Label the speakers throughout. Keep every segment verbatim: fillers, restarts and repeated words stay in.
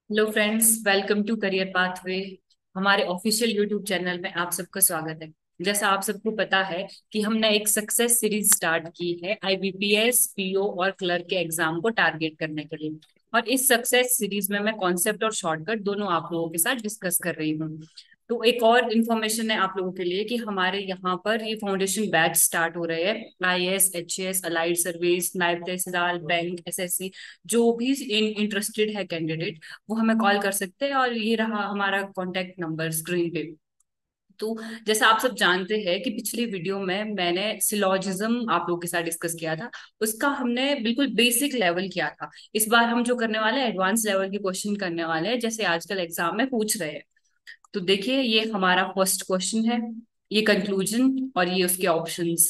Speaker 1: Hello friends, welcome to career pathway. हमारे official YouTube channel में आप सबका स्वागत है। जैसा आप सबको पता है कि हमने एक सक्सेस सीरीज स्टार्ट की है आईबीपीएस, पीओ और क्लर्क के एग्जाम को टारगेट करने के लिए। और इस सक्सेस सीरीज में मैं कॉन्सेप्ट और शॉर्टकट दोनों आप लोगों के साथ डिस्कस कर रही हूँ। तो एक और इन्फॉर्मेशन है आप लोगों के लिए कि हमारे यहाँ पर ये फाउंडेशन बैच स्टार्ट हो रहे हैं। I S, H S, allied service, नायब तहसीलदार, बैंक, एसएससी, जो भी इन इंटरेस्टेड है कैंडिडेट, वो हमें कॉल कर सकते हैं। और ये रहा हमारा कॉन्टेक्ट नंबर स्क्रीन पे। तो जैसा आप सब जानते हैं कि पिछली वीडियो में मैंने सिलॉजिज्म आप लोगों के साथ डिस्कस किया था। उसका हमने बिल्कुल बेसिक लेवल किया था। इस बार हम जो करने वाले हैं एडवांस लेवल के क्वेश्चन करने वाले हैं, जैसे आजकल एग्जाम में पूछ रहे हैं। तो देखिए, ये हमारा फर्स्ट क्वेश्चन है, ये कंक्लूजन और ये उसके options.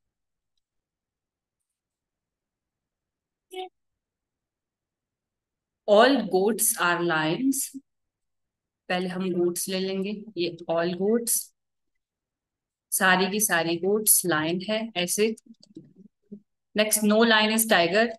Speaker 1: All goats are lions. पहले हम गोट्स ले लेंगे, ये ऑल गोट्स, सारी की सारी गोट्स लाइन है ऐसे। Next, no line is tiger.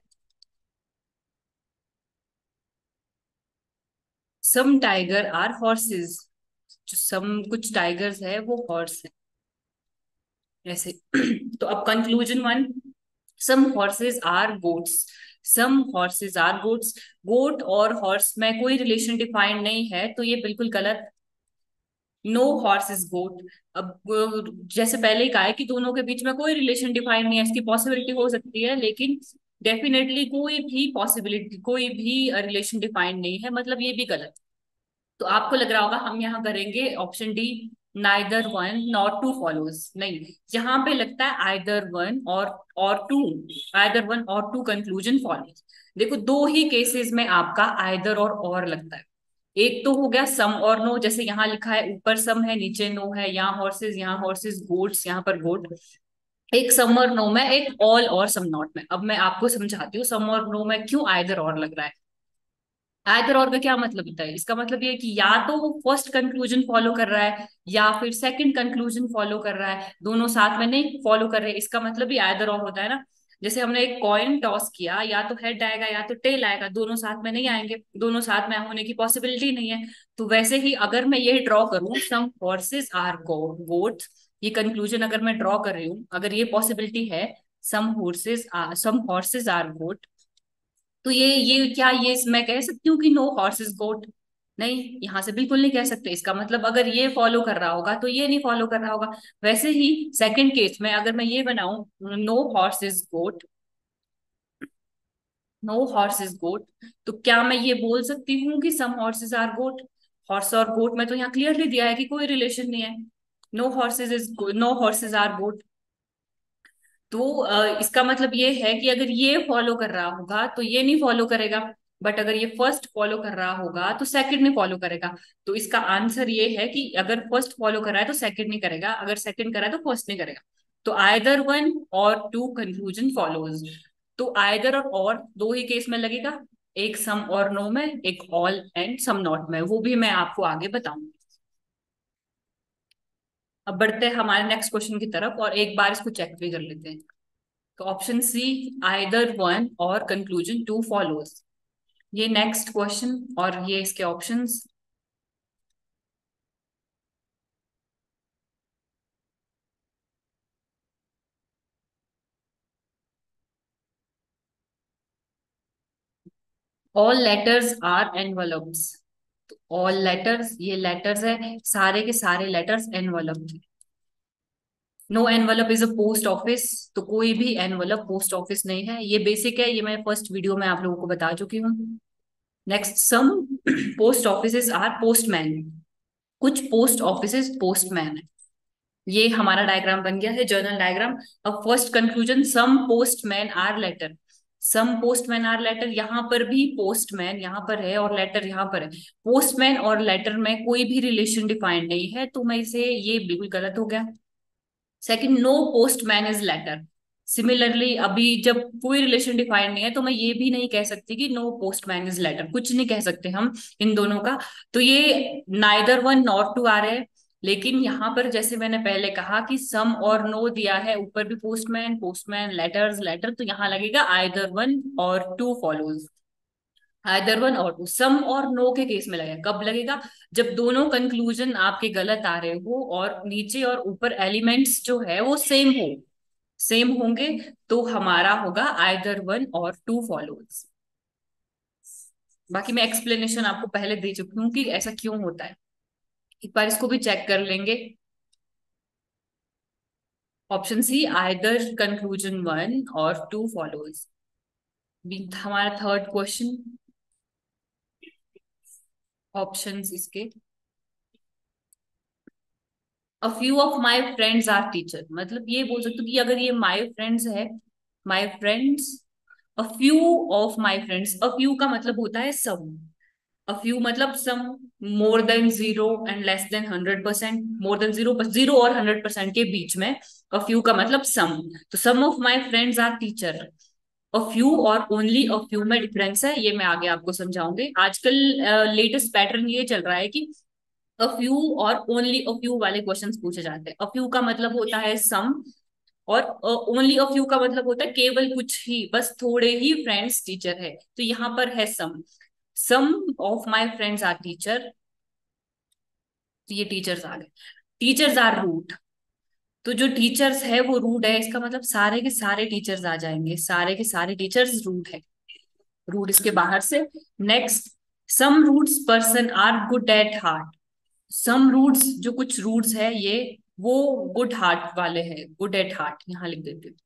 Speaker 1: Some tiger are horses. जो सम कुछ टाइगर्स है वो हॉर्स है ऐसे। तो अब conclusion one, some horses are goats. Some horses are goats. Goat और हॉर्स में कोई रिलेशन डिफाइंड नहीं है, तो ये बिल्कुल गलत। No horse is goat. अब अ, जैसे पहले ही कहा है कि दोनों के बीच में कोई रिलेशन डिफाइन नहीं है। इसकी पॉसिबिलिटी हो सकती है, लेकिन डेफिनेटली कोई भी पॉसिबिलिटी, कोई भी रिलेशन डिफाइन नहीं है, मतलब ये भी गलत। तो आपको लग रहा होगा हम यहाँ करेंगे option D, neither one not two follows. नहीं, यहाँ पे लगता है आइदर वन और और टू। आइदर वन और टू कंक्लूजन फॉलोज। देखो, दो ही केसेस में आपका आइदर और और लगता है। एक तो हो गया सम और नो, जैसे यहाँ लिखा है, ऊपर सम है नीचे नो है, यहाँ हॉर्सेस यहाँ हॉर्सेस, गोट्स यहाँ पर गोट। एक सम और नो में, एक ऑल और सम नॉट में। अब मैं आपको समझाती हूँ सम और नो में क्यों आइदर और लग रहा है। आइदर और का क्या मतलब होता है? इसका मतलब ये है कि या तो वो फर्स्ट कंक्लूजन फॉलो कर रहा है या फिर सेकंड कंक्लूजन फॉलो कर रहा है, दोनों साथ में नहीं फॉलो कर रहे। इसका मतलब ही आइदर और होता है ना। जैसे हमने एक कॉइन टॉस किया, या तो हेड आएगा या तो टेल आएगा, दोनों साथ में नहीं आएंगे, दोनों साथ में होने की पॉसिबिलिटी नहीं है। तो वैसे ही अगर मैं ये ड्रॉ करूं, सम हॉर्सेस आर गोट्स, ये कंक्लूजन अगर मैं ड्रॉ कर रही हूँ, अगर ये पॉसिबिलिटी है, some horses some horses are goat, तो ये ये क्या ये मैं कह सकती हूँ कि नो हॉर्स इज गोट? नहीं, यहाँ से बिल्कुल नहीं कह सकते। इसका मतलब अगर ये फॉलो कर रहा होगा तो ये नहीं फॉलो कर रहा होगा। वैसे ही सेकंड केस में अगर मैं ये बनाऊं, no horse is goat, no horse is goat, तो क्या मैं ये बोल सकती हूँ कि some horses are goat? Horse और गोट में तो यहाँ क्लियरली दिया है कि कोई रिलेशन नहीं है। No horses is no horses are goat. तो अ, इसका मतलब ये है कि अगर ये फॉलो कर रहा होगा तो ये नहीं फॉलो करेगा, बट अगर ये फर्स्ट फॉलो कर रहा होगा तो सेकंड नहीं फॉलो करेगा। तो इसका आंसर ये है कि अगर फर्स्ट फॉलो कर रहा है तो सेकंड नहीं करेगा, अगर सेकंड कर रहा है तो फर्स्ट नहीं करेगा। तो आइदर वन और टू कंक्लूजन फॉलोज। तो आइदर और और दो ही केस में लगेगा, एक सम और नो में, एक ऑल एंड सम नॉट में। वो भी मैं आपको आगे बताऊंगी। अब बढ़ते हैं हमारे नेक्स्ट क्वेश्चन की तरफ और एक बार इसको चेक भी कर लेते हैं। तो ऑप्शन सी, आइदर वन और कंक्लूजन टू फॉलोज। ये नेक्स्ट क्वेश्चन और ये इसके options. All letters are envelopes. All letters, ये लेटर्स है, सारे के सारे letters envelope. No envelope is a post office. तो कोई भी एनवलप पोस्ट ऑफिस नहीं है, ये बेसिक है, ये मैं फर्स्ट वीडियो में आप लोगों को बता चुकी हूँ। Next, some post offices are postman. कुछ पोस्ट ऑफिसेस पोस्टमैन है। ये हमारा डायग्राम बन गया है, जर्नल डायग्राम। अब first conclusion, some postman are letter. Some postman are letter, यहाँ पर भी पोस्टमैन यहाँ पर है और लेटर यहाँ पर है। पोस्टमैन और लेटर में कोई भी रिलेशन डिफाइंड नहीं है, तो मैं इसे, ये बिल्कुल गलत हो गया। Second, no postman is letter. Similarly अभी जब कोई रिलेशन डिफाइंड नहीं है, तो मैं ये भी नहीं कह सकती कि नो पोस्टमैन इज लेटर, कुछ नहीं कह सकते हम इन दोनों का। तो ये नाइदर वन नॉट टू आ रहे हैं। लेकिन यहाँ पर जैसे मैंने पहले कहा कि सम और नो दिया है, ऊपर भी पोस्टमैन पोस्टमैन, लेटर्स लेटर, तो यहाँ लगेगा आइदर वन और टू फॉलोज। आइदर वन और टू, सम और नो के केस में लगेगा। कब लगेगा? जब दोनों कंक्लूजन आपके गलत आ रहे हो और नीचे और ऊपर एलिमेंट्स जो है वो सेम हो, सेम होंगे, तो हमारा होगा आइदर वन और टू फॉलोअर्स। बाकी मैं एक्सप्लेनेशन आपको पहले दे चुकी हूँ कि ऐसा क्यों होता है। एक बार इसको भी चेक कर लेंगे। Option C, either conclusion one और टू फॉलोअर्स। हमारा थर्ड क्वेश्चन, ऑप्शंस इसके, a few of my friends are teacher, मतलब ये बोल सकते हो कि अगर ये माई फ्रेंड्स है, my friends, a few of my friends, a few का मतलब होता है सम, अ फ्यू मतलब some, more than zero and less than hundred percent, more than zero, zero और हंड्रेड परसेंट के बीच में अ फ्यू का मतलब सम। तो some of my friends are teacher, a few और ओनली अ फ्यू में डिफरेंस है, ये मैं आगे आपको समझाऊंगी। आजकल लेटेस्ट पैटर्न ये चल रहा है कि अ फ्यू और ओनली अ फ्यू वाले क्वेश्चंस पूछे जाते हैं। अ फ्यू का मतलब होता है सम, और ओनली अ फ्यू का मतलब होता है केवल कुछ ही, बस थोड़े ही फ्रेंड्स टीचर है। तो यहाँ पर है some, some of my friends are teacher, तो ये टीचर्स आ गए। टीचर्स आर रूट, तो जो टीचर्स है वो रूट है, इसका मतलब सारे के सारे टीचर्स आ जाएंगे, सारे के सारे टीचर्स रूट है, रूट इसके बाहर से। Next, some rudes person are good at heart, some rudes, जो कुछ रूट्स है ये, वो गुड हार्ट वाले हैं, गुड एट हार्ट यहाँ लिख देते हैं।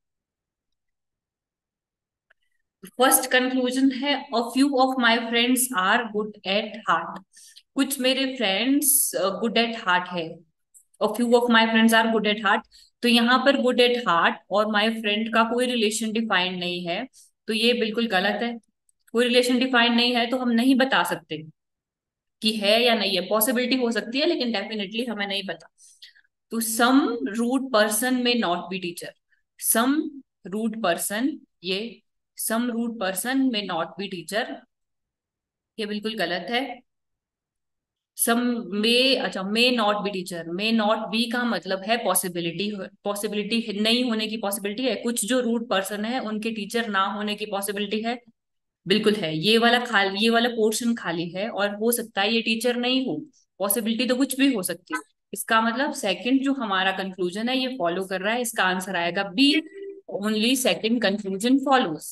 Speaker 1: फर्स्ट कंक्लूजन है, a few of my friends are good at heart, कुछ मेरे फ्रेंड्स गुड एट हार्ट है, a few of my friends are good at heart. तो यहाँ पर गुड एट हार्ट और माई फ्रेंड का कोई रिलेशन डिफाइंड नहीं है, तो ये बिल्कुल गलत है। कोई रिलेशन डिफाइंड नहीं है तो हम नहीं बता सकते कि है या नहीं है, पॉसिबिलिटी हो सकती है लेकिन डेफिनेटली हमें नहीं पता। तो some rude person may not be teacher, some rude person, ये some rude person may not be teacher, ये बिल्कुल गलत है। सम में, अच्छा, may not be teacher, may not be का मतलब है पॉसिबिलिटी, पॉसिबिलिटी नहीं होने की पॉसिबिलिटी है, कुछ जो रूड पर्सन है उनके टीचर ना होने की पॉसिबिलिटी है, बिल्कुल है। ये वाला खाली, ये वाला पोर्शन खाली है और हो सकता है ये टीचर नहीं हो, पॉसिबिलिटी तो कुछ भी हो सकती है। इसका मतलब सेकंड जो हमारा कंक्लूजन है ये फॉलो कर रहा है, इसका आंसर आएगा B, only second conclusion follows.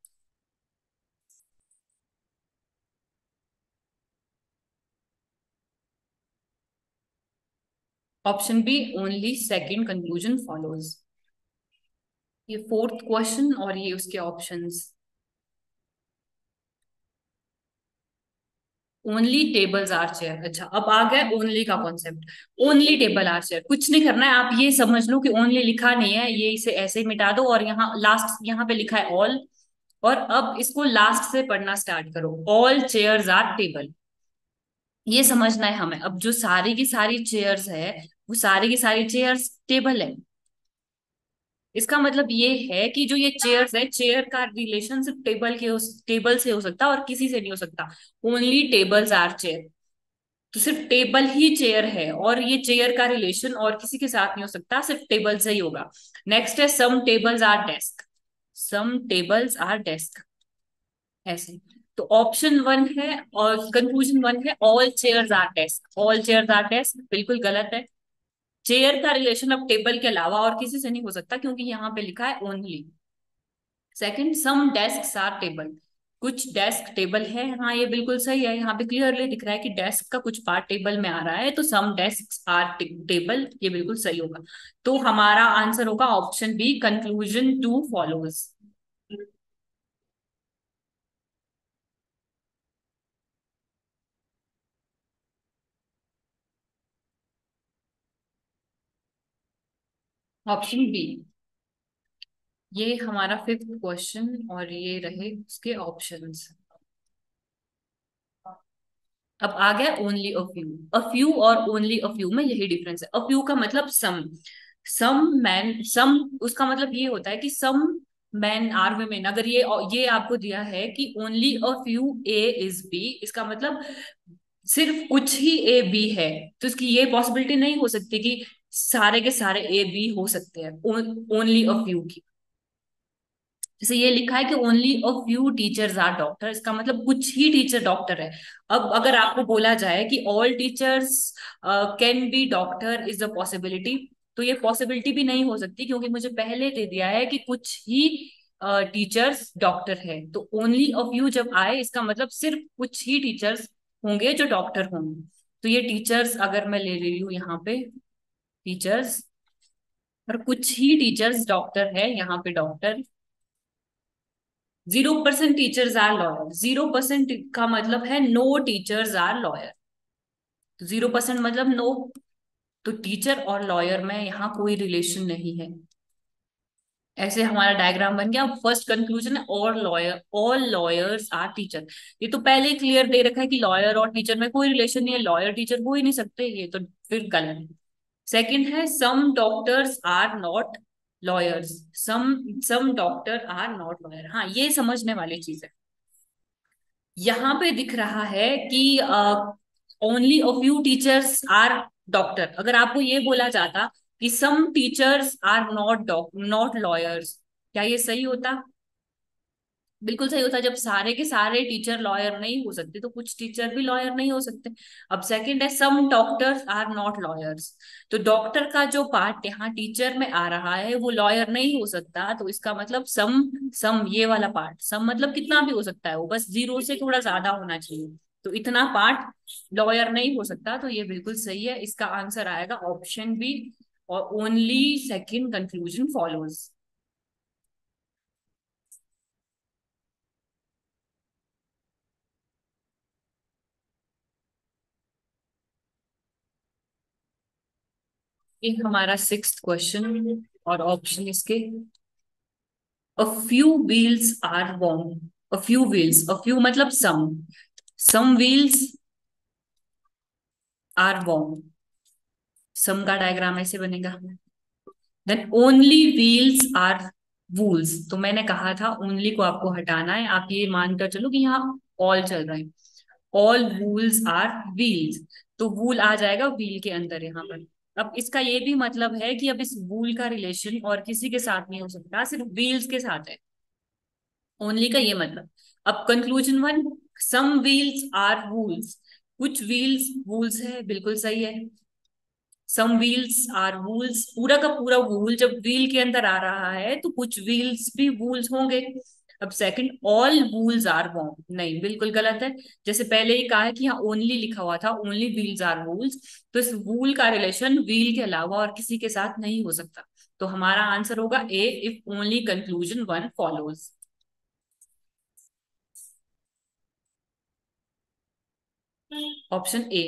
Speaker 1: Option B, only second conclusion follows. ये फोर्थ क्वेश्चन और ये उसके options. Only tables are chair, अच्छा अब आ गया ओनली का concept. Only table are chair, कुछ नहीं करना है, आप ये समझ लो कि ओनली लिखा नहीं है, ये इसे ऐसे ही मिटा दो और यहाँ लास्ट, यहाँ पे लिखा है ऑल, और अब इसको लास्ट से पढ़ना स्टार्ट करो, ऑल चेयर्स आर टेबल। ये समझना है हमें, अब जो सारी की सारी चेयर्स है वो सारी की सारी चेयर्स टेबल है। इसका मतलब ये है कि जो ये चेयर्स है, चेयर का रिलेशन सिर्फ टेबल के, टेबल से हो सकता है और किसी से नहीं हो सकता। ओनली टेबल्स आर चेयर, तो सिर्फ टेबल ही चेयर है और ये चेयर का रिलेशन और किसी के साथ नहीं हो सकता, सिर्फ टेबल से ही होगा। नेक्स्ट है, some tables are desk, some tables are desk, ऐसे। तो ऑप्शन वन है और कंक्लूजन वन है, all chairs are desk, all chairs are desk बिल्कुल गलत है। चेयर का रिलेशन अब टेबल के अलावा और किसी से नहीं हो सकता क्योंकि यहाँ पे लिखा है only. Second, some desk are table, कुछ डेस्क टेबल है, हाँ ये बिल्कुल सही है, यहाँ पे क्लियरली दिख रहा है कि डेस्क का कुछ पार्ट टेबल में आ रहा है, तो सम डेस्क आर टेबल, ये बिल्कुल सही होगा। तो हमारा आंसर होगा option B, conclusion two follows. Option B, ये हमारा फिफ्थ क्वेश्चन और ये रहे उसके ऑप्शंस। अब आ गया only a few, a few और ओनली अ फ्यू में यही डिफरेंस है। अ फ्यू का मतलब सम, सम मैन, सम उसका मतलब ये होता है कि सम मैन आर वुमेन, अगर ये ये आपको दिया है कि only a few A is B, इसका मतलब सिर्फ कुछ ही ए बी है, तो इसकी ये पॉसिबिलिटी नहीं हो सकती कि सारे के सारे ए बी हो सकते हैं, ओनली अ फ्यू की। जैसे ये लिखा है कि only a few teachers are doctor, इसका मतलब कुछ ही टीचर डॉक्टर है। अब अगर आपको बोला जाए कि all teachers can be doctor is a possibility, तो ये पॉसिबिलिटी भी नहीं हो सकती, क्योंकि मुझे पहले दे दिया है कि कुछ ही टीचर्स डॉक्टर है। तो ओनली अ फ्यू जब आए, इसका मतलब सिर्फ कुछ ही टीचर्स होंगे जो डॉक्टर होंगे। तो ये टीचर्स अगर मैं ले रही हूँ यहाँ पे, टीचर्स, और कुछ ही टीचर्स डॉक्टर है, यहाँ पे doctor. Zero percent teachers are lawyer, zero percent का मतलब है नो टीचर्स आर लॉयर। तो जीरो परसेंट मतलब नो। तो टीचर और लॉयर में यहाँ कोई रिलेशन नहीं है। ऐसे हमारा डायग्राम बन गया। फर्स्ट कंक्लूजन है और lawyer, all lawyers are teacher. ये तो पहले ही क्लियर दे रखा है कि लॉयर और टीचर में कोई रिलेशन नहीं है, लॉयर टीचर हो ही नहीं सकते, ये तो फिर गलत है। सेकंड है some doctors are not lawyers, some some doctor are not lawyer. हाँ, ये समझने वाली चीज है। यहाँ पे दिख रहा है कि only a few teachers are doctor. अगर आपको ये बोला जाता कि some teachers are not doc not lawyers, क्या ये सही होता? बिल्कुल सही होता। जब सारे के सारे टीचर लॉयर नहीं हो सकते, तो कुछ टीचर भी लॉयर नहीं हो सकते। अब सेकंड है some doctors are not lawyers. तो डॉक्टर का जो पार्ट यहाँ टीचर में आ रहा है वो लॉयर नहीं हो सकता, तो इसका मतलब सम, सम ये वाला पार्ट, सम मतलब कितना भी हो सकता है, वो बस जीरो से थोड़ा ज्यादा होना चाहिए। तो इतना पार्ट लॉयर नहीं हो सकता, तो ये बिल्कुल सही है। इसका आंसर आएगा ऑप्शन बी, और ओनली सेकंड कंक्लूजन फॉलोज। ये हमारा सिक्स्थ क्वेश्चन, और ऑप्शन इसके, a few wheels are warm. A few wheels, a few मतलब some, some wheels are warm. Some का डायग्राम ऐसे बनेगा। Then only wheels are wools. तो मैंने कहा था ओनली को आपको हटाना है, आप ये मानकर चलो कि यहाँ ऑल चल रहा है। ऑल वूल्स आर व्हील्स, तो वूल आ जाएगा व्हील के अंदर यहाँ पर। अब इसका ये भी मतलब है कि अब इस वूल का रिलेशन और किसी के साथ नहीं हो सकता, सिर्फ व्हील्स के साथ है। ओनली का ये मतलब। अब conclusion one, some wheels are wools, कुछ व्हील्स वूल्स है, बिल्कुल सही है। सम व्हील्स आर वूल्स, पूरा का पूरा वूल जब व्हील के अंदर आ रहा है तो कुछ व्हील्स भी वूल्स होंगे। अब second, all wools are warm, नहीं बिल्कुल गलत है। जैसे पहले ही कहा है कि यहाँ ओनली लिखा हुआ था, ओनली व्हील्स आर वूल्स, तो इस वूल का रिलेशन व्हील के अलावा और किसी के साथ नहीं हो सकता। तो हमारा आंसर होगा A, if only conclusion one follows. Option A.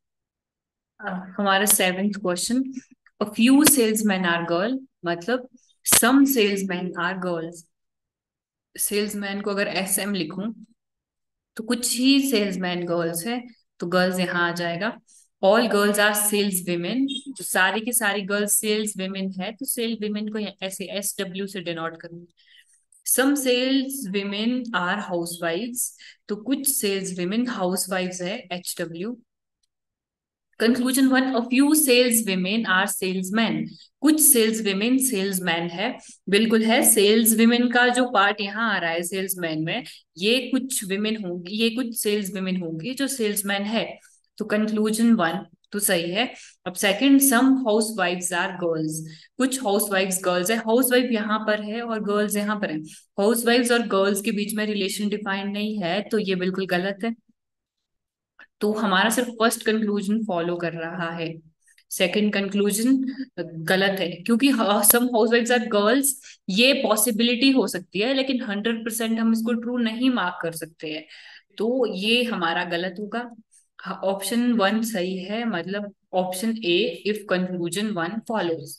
Speaker 1: हमारा seventh question, a few salesman are girl, मतलब some salesman are girls. Salesman को अगर एस एम लिखूं, तो कुछ ही सेल्समैन गर्ल्स है, तो गर्ल्स यहाँ आ जाएगा। All girls are saleswomen, तो सारी की सारी गर्ल्स सेल्स विमेन है, तो सेल्स विमेन को ऐसे एस डब्ल्यू से डिनोट करूंगी। सम सेल्स विमेन आर हाउसवाइफ्स, तो कुछ सेल्स विमेन हाउसवाइफ्स है, H W. Conclusion one, a few saleswomen are salesman, कुछ सेल्स विमेन सेल्समैन है, बिल्कुल है। सेल्स विमेन का जो पार्ट यहाँ आ रहा है सेल्समैन में, ये कुछ विमेन होंगी, ये कुछ सेल्स विमेन होंगी जो सेल्समैन है। तो कंक्लूजन वन तो सही है। अब सेकंड, सम हाउस वाइफ्स आर गर्ल्स, कुछ हाउस वाइफ्स गर्ल्स है, हाउस वाइफ यहाँ पर है और गर्ल्स यहाँ पर है। हाउस वाइफ्स और गर्ल्स के बीच में रिलेशन डिफाइंड नहीं है, तो ये बिल्कुल गलत है। तो हमारा सिर्फ फर्स्ट कंक्लूजन फॉलो कर रहा है, सेकंड कंक्लूजन गलत है। क्योंकि सम हाउसवाइफ्स आर गर्ल्स, ये पॉसिबिलिटी हो सकती है, लेकिन हंड्रेड परसेंट हम इसको ट्रू नहीं मार्क कर सकते हैं, तो ये हमारा गलत होगा। ऑप्शन वन सही है, मतलब option A, if conclusion one follows.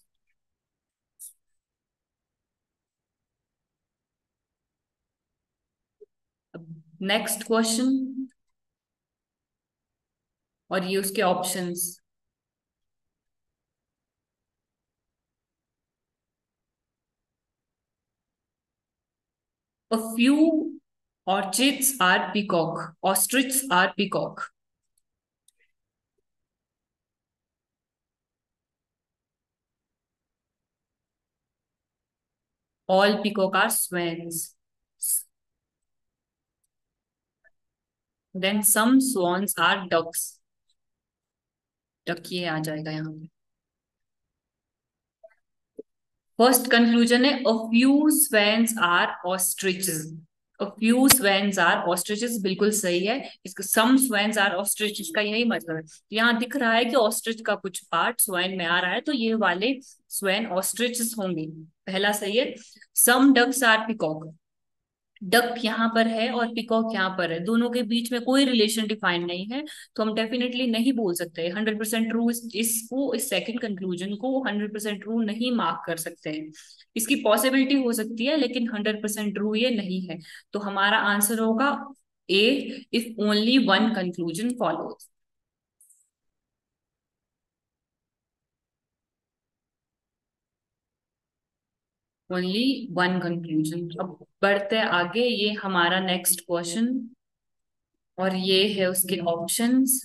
Speaker 1: Next question, और ये उसके options. A few orchids are peacock. Ostriches are peacock. All peacock are swans. Then some swans are ducks. Duck ये आ जाएगा यहाँ पे. फर्स्ट कंक्लूजन है a few swans are ostriches. A few swans are ostriches बिल्कुल सही है. इसका सम स्वैन्स आर ऑस्ट्रिचेस का यही मतलब है. यहाँ दिख रहा है कि ऑस्ट्रिच का कुछ पार्ट स्वैन में आ रहा है, तो ये वाले स्वैन ऑस्ट्रिचेस होंगे. पहला सही है. Some ducks are peacock. Duck यहाँ पर है और पिकॉक यहाँ पर है, दोनों के बीच में कोई रिलेशन डिफाइन नहीं है, तो हम डेफिनेटली नहीं बोल सकते हंड्रेड परसेंट ट्रू. इस, इसको इस सेकंड कंक्लूजन को हंड्रेड परसेंट ट्रू नहीं मार्क कर सकते हैं. इसकी पॉसिबिलिटी हो सकती है लेकिन हंड्रेड परसेंट ट्रू ये नहीं है. तो हमारा आंसर होगा A, if only one conclusion follows. Only one conclusion. अब बढ़ते आगे, ये हमारा नेक्स्ट क्वेश्चन और ये है उसके options.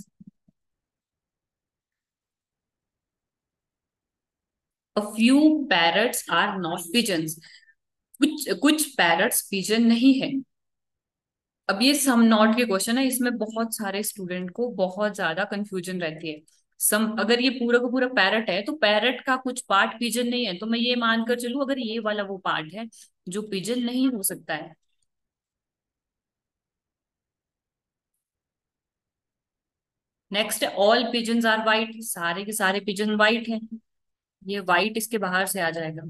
Speaker 1: A few parrots are not pigeons. कुछ कुछ पैरट्स पिजन नहीं है. अब ये सम नॉट के क्वेश्चन है, इसमें बहुत सारे स्टूडेंट को बहुत ज्यादा कंफ्यूजन रहती है. सम अगर ये पूरा का पूरा पैरट है तो पैरट का कुछ पार्ट पिजन नहीं है, तो मैं ये मानकर चलूं अगर ये वाला वो पार्ट है जो पिजन नहीं हो सकता है. नेक्स्ट है ऑल पिजन्स आर वाइट. सारे के सारे पिजन वाइट हैं. ये वाइट इसके बाहर से आ जाएगा.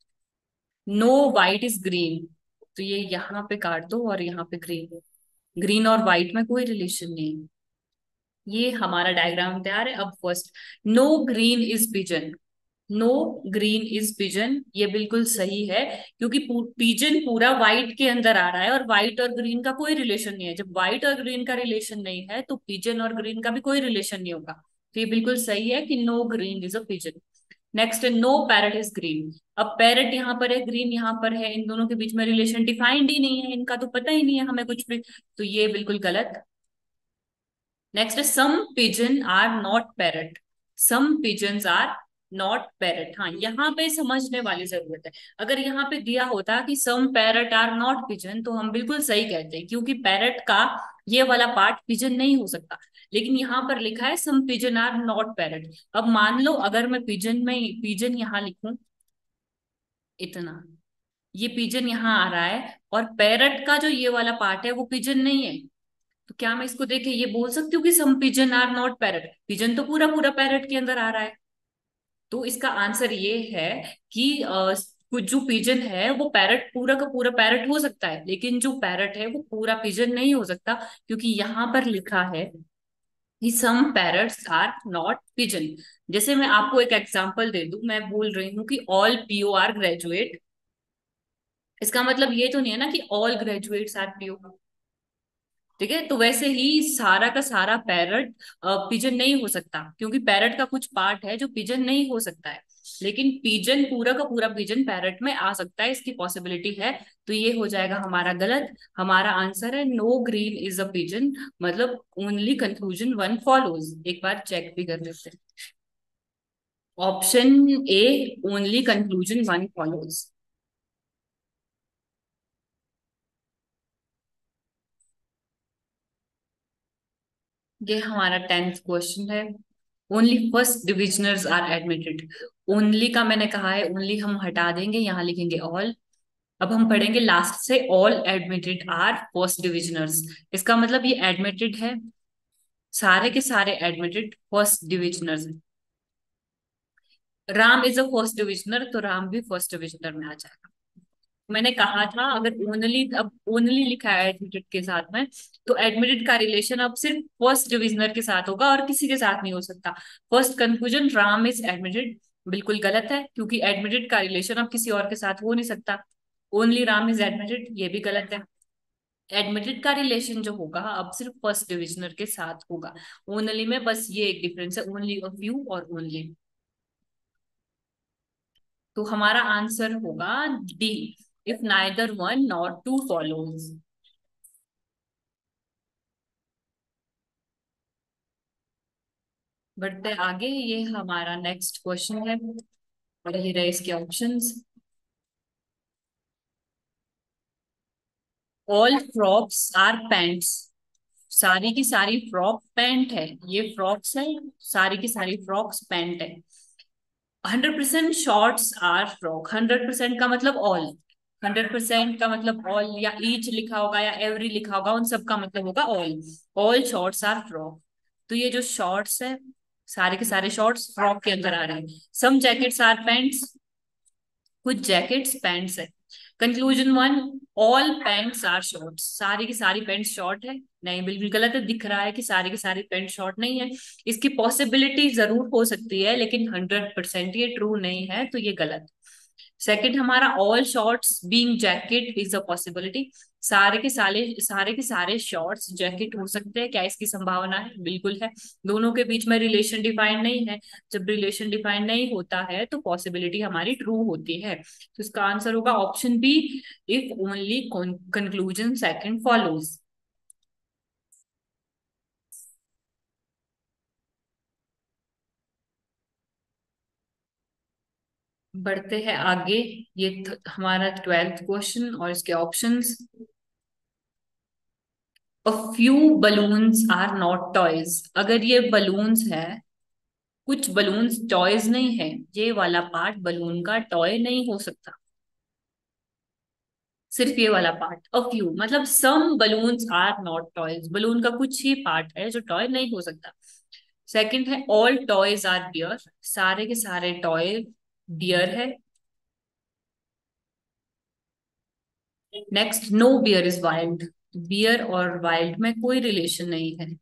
Speaker 1: No white is green. तो ये यहाँ पे काट दो और यहाँ पे ग्रीन. ग्रीन और व्हाइट में कोई रिलेशन नहीं है. ये हमारा डायग्राम तैयार है. अब first, no green is pigeon. No green is pigeon ये बिल्कुल सही है, क्योंकि पिजन पूरा व्हाइट के अंदर आ रहा है और व्हाइट और ग्रीन का कोई रिलेशन नहीं है. जब व्हाइट और ग्रीन का रिलेशन नहीं है तो पिजन और ग्रीन का भी कोई रिलेशन नहीं होगा. तो ये बिल्कुल सही है कि no green is a pigeon. Next, no parrot is green. अब पैरट यहाँ पर है, ग्रीन यहाँ पर है, इन दोनों के बीच में रिलेशन डिफाइंड ही नहीं है, इनका तो पता ही नहीं है हमें कुछ भी. तो ये बिल्कुल गलत. Next, some pigeon are not parrot. Some pigeons are not parrot. हाँ, यहाँ पे समझने वाली जरूरत है. अगर यहाँ पे दिया होता कि some parrot are not pigeon तो हम बिल्कुल सही कहते हैं, क्योंकि पैरट का ये वाला पार्ट पिजन नहीं हो सकता. लेकिन यहाँ पर लिखा है some pigeon are not parrot. अब मान लो अगर मैं पिजन में पिजन यहाँ लिखूं इतना, ये पिजन यहाँ आ रहा है और पैरट का जो ये वाला पार्ट है वो पिजन नहीं है, तो क्या मैं इसको देखे ये बोल सकती हूँ कि some pigeon are not parrot. Pigeon तो पूरा पूरा पैरट के अंदर आ रहा है. तो इसका आंसर ये है कि अ, कुछ जो पिजन है वो पैरट पूरा का पूरा पैरट हो सकता है, लेकिन जो पैरट है वो पूरा पिजन नहीं हो सकता, क्योंकि यहाँ पर लिखा है कि some parrots are not pigeon. जैसे मैं आपको एक एग्जांपल दे दूं, मैं बोल रही हूँ कि ऑल पीओ आर ग्रेजुएट. इसका मतलब ये तो नहीं है ना कि ऑल ग्रेजुएट्स आर पीओ. ठीक है, तो वैसे ही सारा का सारा पैरट पिजन नहीं हो सकता, क्योंकि पैरट का कुछ पार्ट है जो पिजन नहीं हो सकता है. लेकिन पिजन पूरा का पूरा पिजन पैरट में आ सकता है, इसकी पॉसिबिलिटी है. तो ये हो जाएगा हमारा गलत. हमारा आंसर है no green is a pigeon, मतलब ओनली कंक्लूजन वन फॉलोज. एक बार चेक भी कर लेते हैं. Option A, only conclusion one follows. ये हमारा टेंथ क्वेश्चन है. Only first divisioners are admitted. Only का मैंने कहा है, ओनली हम हटा देंगे, यहाँ लिखेंगे ऑल. अब हम पढ़ेंगे लास्ट से, all admitted are first divisioners. इसका मतलब ये एडमिटेड है, सारे के सारे admitted first divisioners. Ram is a first divisioner, तो राम भी फर्स्ट डिविजनर में आ जाएगा. मैंने कहा था अगर ओनली, अब ओनली लिखा है एडमिटेड के साथ में, तो एडमिटेड का रिलेशन अब सिर्फ फर्स्ट डिविजनर के साथ होगा और किसी के साथ नहीं हो सकता. First conclusion, Ram is admitted, बिल्कुल गलत है, क्योंकि एडमिटेड का रिलेशन अब किसी और के साथ हो नहीं सकता. ओनली राम इज एडमिटेड, ये भी गलत है. एडमिटेड का रिलेशन जो होगा अब सिर्फ फर्स्ट डिविजनर के साथ होगा. ओनली में बस ये एक डिफरेंस है, ओनली अ फ्यू और ओनली. तो हमारा आंसर होगा D, if neither one not two follows. बढ़ते आगे, ये हमारा नेक्स्ट क्वेश्चन है और ये रहे इसके options. All frocks are pants, सारी की सारी फ्रॉक पैंट है, ये फ्रॉक्स है, सारी की सारी फ्रॉक्स पैंट है। Hundred percent shorts are frock, hundred percent का मतलब ऑल, हंड्रेड परसेंट का मतलब ऑल, या ईच लिखा होगा या एवरी लिखा होगा, उन सब का मतलब होगा all. All shorts are frock. तो ये जो शॉर्ट्स है, सारे के सारे शॉर्ट्स फ्रॉक के अंदर आ रहे हैं। सम जैकेट्स आर पैंट्स, कुछ जैकेट्स पैंट्स है। Conclusion one, all pants are shorts, सारी की सारी पैंट शॉर्ट है। नहीं, बिल्कुल गलत है, दिख रहा है कि सारी की सारी पैंट शॉर्ट नहीं है। इसकी पॉसिबिलिटी जरूर हो सकती है, लेकिन हंड्रेड परसेंट ये ट्रू नहीं है, तो ये गलत। सेकंड हमारा, all shorts being jacket is a possibility, सारे के सारे सारे के सारे शॉर्ट्स जैकेट हो सकते हैं, क्या इसकी संभावना है? बिल्कुल है। दोनों के बीच में रिलेशन डिफाइंड नहीं है, जब रिलेशन डिफाइंड नहीं होता है तो पॉसिबिलिटी हमारी ट्रू होती है। तो इसका आंसर होगा option B, if only conclusion second follows. बढ़ते हैं आगे। ये थ- हमारा ट्वेल्थ क्वेश्चन और इसके options. A few balloons are not toys, अगर ये बलून्स है, कुछ बलून्स टॉयज नहीं है, ये वाला पार्ट बलून का टॉय नहीं हो सकता। सिर्फ ये वाला पार्ट, अ फ्यू मतलब some balloons are not toys, balloon का कुछ ही पार्ट है जो टॉय नहीं हो सकता। सेकंड है, ऑल टॉयज आर बियर, सारे के सारे टॉय बियर है। Next, no bear is wild, bear और वाइल्ड में कोई रिलेशन नहीं है।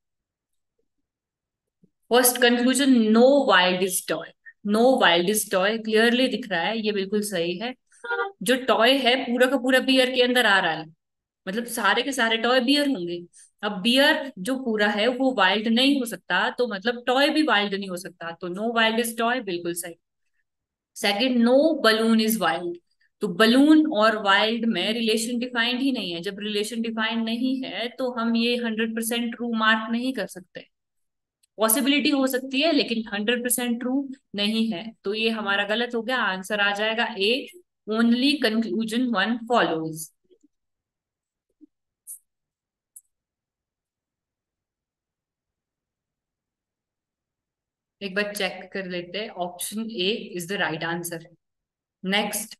Speaker 1: First conclusion, no wild is toy, no wild is toy clearly दिख रहा है, ये बिल्कुल सही है। जो टॉय है पूरा का पूरा बियर के अंदर आ रहा है, मतलब सारे के सारे टॉय बियर होंगे। अब बियर जो पूरा है वो वाइल्ड नहीं हो सकता, तो मतलब टॉय भी वाइल्ड नहीं हो सकता, तो नो वाइल्ड इज टॉय बिल्कुल सही। Second, no balloon is wild, तो बलून और वाइल्ड में रिलेशन डिफाइंड ही नहीं है, जब रिलेशन डिफाइंड नहीं है तो हम ये हंड्रेड परसेंट ट्रू मार्क नहीं कर सकते। पॉसिबिलिटी हो सकती है लेकिन हंड्रेड परसेंट ट्रू नहीं है, तो ये हमारा गलत हो गया। आंसर आ जाएगा A, only conclusion one follows. एक बार चेक कर लेते हैं, option A is the right answer. Next,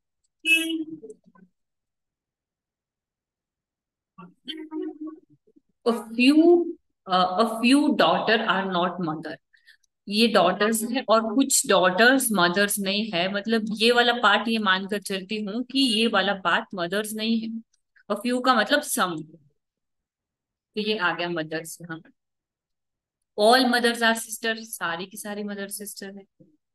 Speaker 1: a few a few daughter are not mother, ये डॉटर्स है और कुछ डॉटर्स मदर्स नहीं है, मतलब ये वाला पार्ट ये मानकर चलती हूँ कि ये वाला पार्ट मदर्स नहीं है। और फ्यू का मतलब सम, तो ये आ गया मदर्स। हाँ, ऑल मदर्स आर सिस्टर, सारी की सारी मदर सिस्टर है।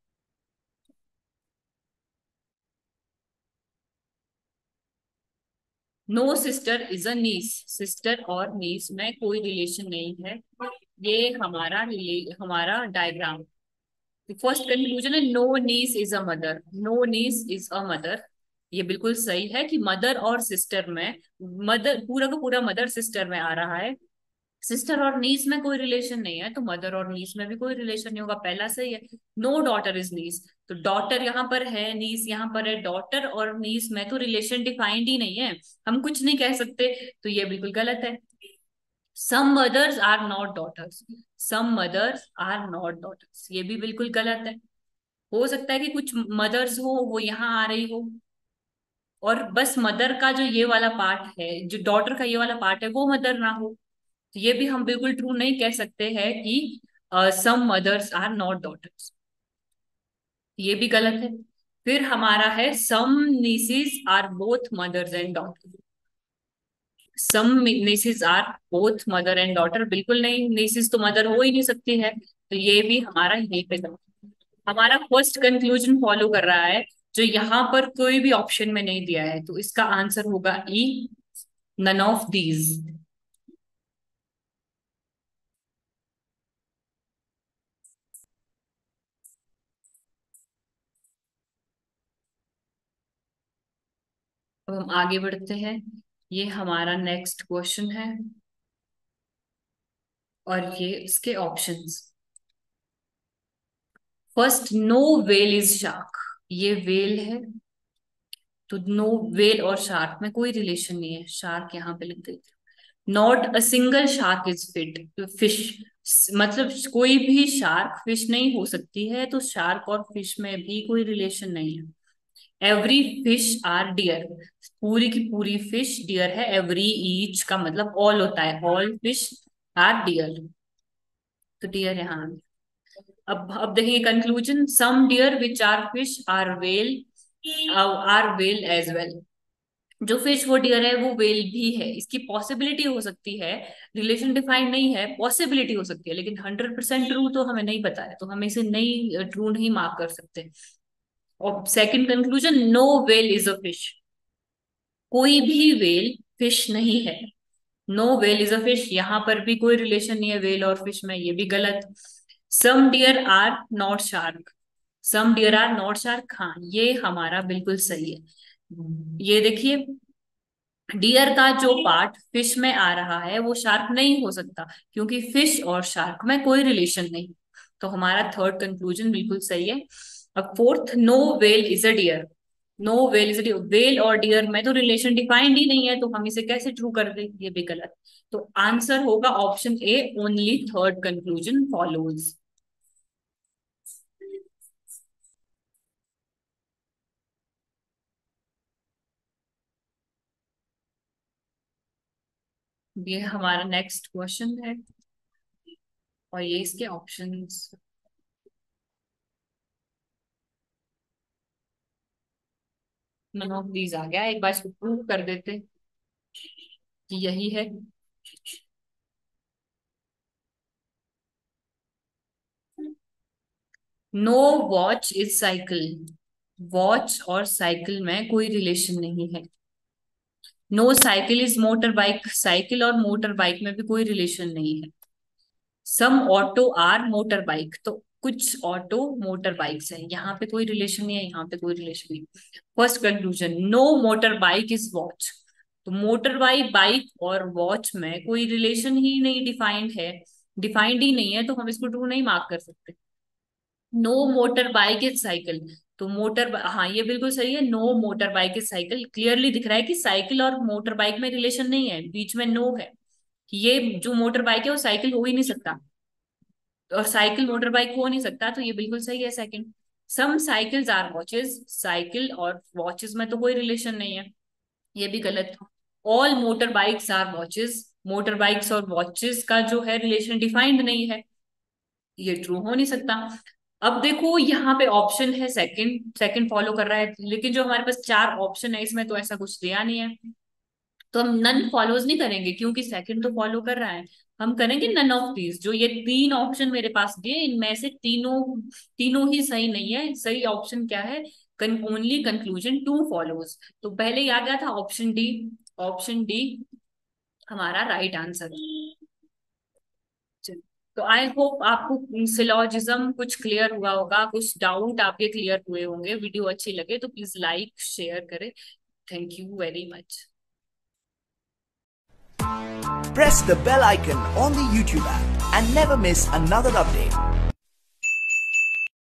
Speaker 1: No sister is a niece, sister और नीस में कोई रिलेशन नहीं है। ये हमारा रिले हमारा डायग्राम। फर्स्ट कंक्लूजन है, no niece is a mother, no niece is a mother, ये बिल्कुल सही है कि मदर और सिस्टर में, मदर पूरा का पूरा मदर सिस्टर में आ रहा है। सिस्टर और नीस में कोई रिलेशन नहीं है, तो मदर और नीस में भी कोई रिलेशन नहीं होगा, पहला सही है। नो डॉटर इज नीस, तो डॉटर यहाँ पर है, नीस यहाँ पर है, डॉटर और नीस में तो रिलेशन डिफाइंड ही नहीं है, हम कुछ नहीं कह सकते, तो ये बिल्कुल गलत है। Some mothers are not daughters, some mothers are not daughters, ये भी बिल्कुल गलत है। हो सकता है कि कुछ मदर्स हो वो यहाँ आ रही हो, और बस मदर का जो ये वाला पार्ट है, जो डॉटर का ये वाला पार्ट है, वो मदर ना हो, तो ये भी हम बिल्कुल ट्रू नहीं कह सकते हैं कि some mothers are not daughters, ये भी गलत है। फिर हमारा है, some nieces are both mothers and daughter, some nieces are both mother and daughter, बिल्कुल नहीं, nieces तो मदर हो ही नहीं सकती है, तो ये भी हमारा यही पे गलत है। हमारा फर्स्ट कंक्लूजन फॉलो कर रहा है, जो यहाँ पर कोई भी ऑप्शन में नहीं दिया है, तो इसका आंसर होगा ई, नन ऑफ दीज। अब हम आगे बढ़ते हैं, ये हमारा नेक्स्ट क्वेश्चन है और ये इसके options. First, no whale is shark, ये वेल है, तो नो वेल और शार्क में कोई रिलेशन नहीं है, शार्क यहाँ पे लिख देते। Not a single shark is fit fish, मतलब कोई भी शार्क फिश नहीं हो सकती है, तो शार्क और फिश में भी कोई रिलेशन नहीं है। एवरी फिश आर डियर, पूरी की पूरी फिश डियर है। एवरी ईच का मतलब ऑल होता है, ऑल फिश आर डियर, तो डियर यहाँ। अब अब देखेंगे conclusion. Some deer which are fish are whale, are whale as well. जो फिश वो डियर है वो वेल भी है, इसकी पॉसिबिलिटी हो सकती है, रिलेशन डिफाइंड नहीं है, पॉसिबिलिटी हो सकती है, लेकिन हंड्रेड परसेंट ट्रू तो हमें नहीं पता है, तो हम इसे नहीं, ट्रू नहीं मार्क कर सकते। और second conclusion, no whale is a fish, कोई भी वेल फिश नहीं है। No whale is a fish, यहां पर भी कोई रिलेशन नहीं है वेल और फिश में, ये भी गलत। Some deer are not shark, some deer are not shark, हाँ ये हमारा बिल्कुल सही है। ये देखिए, डियर का जो पार्ट फिश में आ रहा है वो शार्क नहीं हो सकता, क्योंकि फिश और शार्क में कोई रिलेशन नहीं। तो हमारा थर्ड कंक्लूजन बिल्कुल सही है। अब fourth, no whale is a deer, no whale is a deer, whale और डियर में तो रिलेशन डिफाइंड ही नहीं है, तो हम इसे कैसे ट्रू कर दें, ये भी गलत। तो आंसर होगा option A, only third conclusion follows. ये हमारा नेक्स्ट क्वेश्चन है, और ये इसके ऑप्शंस। नन ऑफ दीज आ गया, एक बार इसको प्रूव कर देते कि यही है। No watch is cycle, watch और साइकिल में कोई रिलेशन नहीं है। No cycle is motor bike, cycle और मोटर बाइक में भी कोई रिलेशन नहीं है। Some auto are motor bike, तो कुछ ऑटो मोटर बाइक्स हैं, यहाँ पे कोई रिलेशन नहीं है, यहाँ पे कोई रिलेशन नहीं। First conclusion, no motor bike is watch, तो मोटर बाइक बाइक और वॉच में कोई रिलेशन ही नहीं डिफाइंड है, डिफाइंड ही नहीं है, तो हम इसको ट्रू नहीं मार्क कर सकते। No motor bike is cycle, तो मोटर, हाँ ये बिल्कुल सही है, no motor bike is cycle, clearly दिख रहा है कि साइकिल और मोटर बाइक में रिलेशन नहीं है, बीच में नो है, ये जो मोटर बाइक है वो साइकिल हो ही नहीं सकता, और साइकिल मोटर बाइक हो नहीं सकता, तो ये बिल्कुल सही है second. Some cycles are watches, cycle और वॉचेस में तो कोई रिलेशन नहीं है, ये भी गलत। All motor bikes are watches, motor bikes और वॉचेस का जो है रिलेशन डिफाइंड नहीं है, ये ट्रू हो नहीं सकता। अब देखो यहाँ पे ऑप्शन है सेकंड, सेकंड फॉलो कर रहा है, लेकिन जो हमारे पास चार ऑप्शन है इसमें तो ऐसा कुछ दिया नहीं है, तो हम नन फॉलोज नहीं करेंगे, क्योंकि सेकंड तो फॉलो कर रहा है। हम करेंगे नन ऑफ दीज, जो ये तीन ऑप्शन मेरे पास दिए इनमें से तीनों, तीनों ही सही नहीं है। सही ऑप्शन क्या है, ओनली कंक्लूजन टू फॉलोज, तो पहले ही आ गया था ऑप्शन डी, ऑप्शन डी हमारा राइट आंसर। तो आई होप आपको सिलॉजिज्म कुछ क्लियर हुआ होगा, कुछ डाउट आपके क्लियर हुए होंगे। वीडियो अच्छी लगे तो प्लीज लाइक शेयर करें। Thank you very much.
Speaker 2: Press the bell icon on the YouTube app and never miss another update.